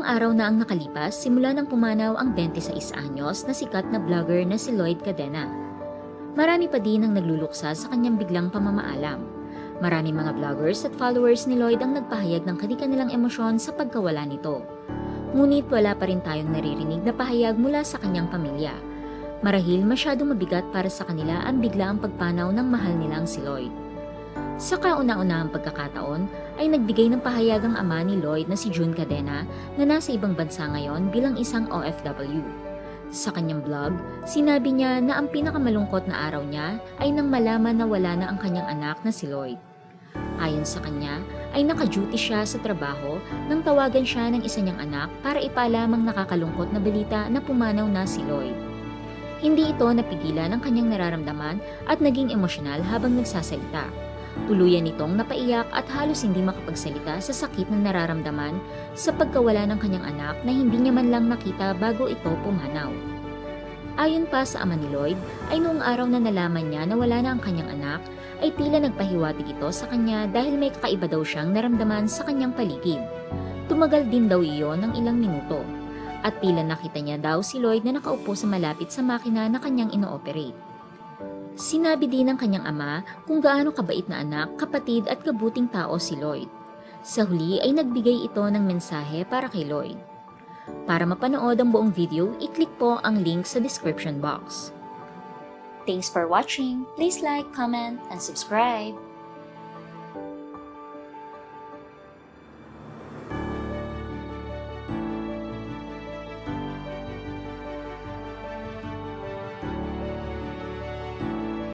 araw na ang nakalipas simula nang pumanaw ang 26 anyos na sikat na vlogger na si Lloyd Cadena. Marami pa din ang nagluluksa sa kanyang biglang pamamaalam. Marami mga vloggers at followers ni Lloyd ang nagpahayag ng kani-kanilang emosyon sa pagkawala nito. Ngunit wala pa rin tayong naririnig na pahayag mula sa kanyang pamilya. Marahil masyadong mabigat para sa kanila ang biglaang pagpanaw ng mahal nilang si Lloyd. Sa kauna-unahang pagkakataon ay nagbigay ng pahayag ang ama ni Lloyd na si June Cadena na nasa ibang bansa ngayon bilang isang OFW. Sa kanyang vlog, sinabi niya na ang pinakamalungkot na araw niya ay nang malaman na wala na ang kanyang anak na si Lloyd. Ayon sa kanya, ay naka-duty siya sa trabaho nang tawagan siya ng isa niyang anak para ipaalamang nakakalungkot na balita na pumanaw na si Lloyd. Hindi ito napigilan ang kanyang nararamdaman at naging emosyonal habang nagsasalita. Tuluyan itong napaiyak at halos hindi makapagsalita sa sakit na nararamdaman sa pagkawala ng kanyang anak na hindi niya man lang nakita bago ito pumanaw. Ayon pa sa ama ni Lloyd, ay noong araw na nalaman niya na wala na ang kanyang anak, ay tila nagpahiwatig ito sa kanya dahil may kakaiba daw siyang naramdaman sa kanyang paligid. Tumagal din daw iyon ng ilang minuto, at tila nakita niya daw si Lloyd na nakaupo sa malapit sa makina na kanyang ino-operate. Sinabi din ng kanyang ama kung gaano kabait na anak, kapatid at kabuting tao si Lloyd. Sa huli ay nagbigay ito ng mensahe para kay Lloyd. Para mapanood ang buong video, i-click po ang link sa description box. Thanks for watching. Please like, comment, and subscribe.